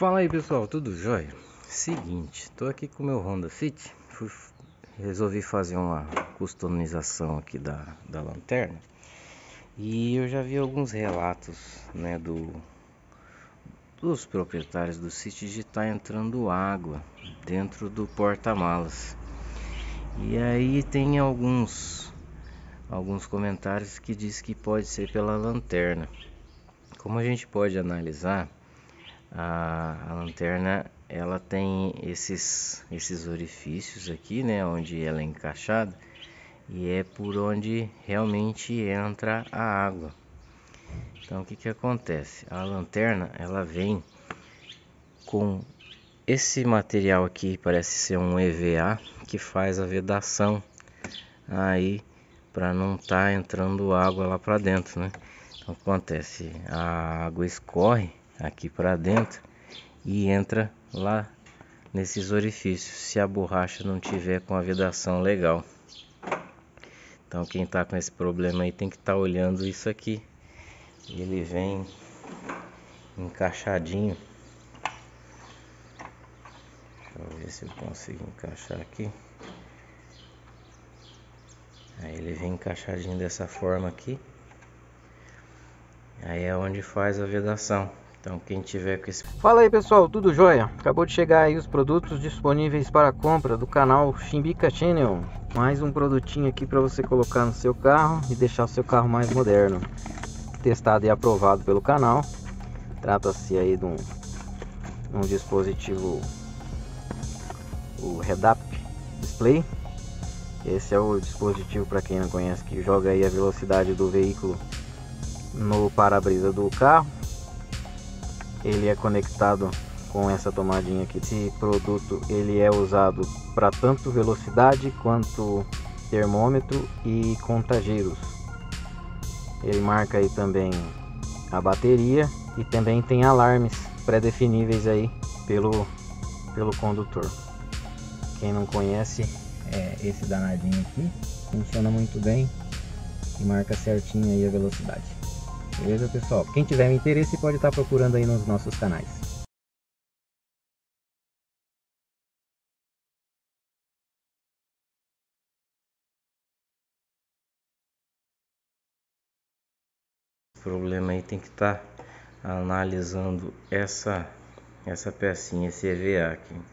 Fala aí pessoal, tudo jóia? Seguinte, tô aqui com o meu Honda City. Resolvi fazer uma customização aqui da lanterna. E eu já vi alguns relatos, né, dos proprietários do City de estar entrando água dentro do porta-malas. E aí tem alguns comentários que diz que pode ser pela lanterna. Como a gente pode analisar, a lanterna ela tem esses orifícios aqui, né, onde ela é encaixada, e é por onde realmente entra a água. Então o que acontece? A lanterna ela vem com esse material aqui, parece ser um EVA, que faz a vedação aí para não estar entrando água lá para dentro, né? Então acontece, a água escorre aqui para dentro e entra lá nesses orifícios, se a borracha não tiver com a vedação legal. Então quem tá com esse problema aí tem que estar olhando isso aqui. Ele vem encaixadinho. Deixa eu ver se eu consigo encaixar aqui. Aí ele vem encaixadinho dessa forma aqui. Aí é onde faz a vedação. Então quem tiver com esse... Fala aí pessoal, tudo jóia? Acabou de chegar aí os produtos disponíveis para compra do canal Chimbica Channel. Mais um produtinho aqui para você colocar no seu carro e deixar o seu carro mais moderno. Testado e aprovado pelo canal. Trata-se aí de um dispositivo, o Head-Up Display. Esse é o dispositivo, para quem não conhece, que joga aí a velocidade do veículo no para-brisa do carro. Ele é conectado com essa tomadinha aqui. Esse produto ele é usado para tanto velocidade quanto termômetro e contageiros. Ele marca aí também a bateria e também tem alarmes pré-definíveis aí pelo condutor. Quem não conhece, esse danadinho aqui funciona muito bem e marca certinho aí a velocidade. Beleza, pessoal? Quem tiver interesse pode estar procurando aí nos nossos canais. O problema aí tem que estar analisando essa pecinha, esse EVA aqui.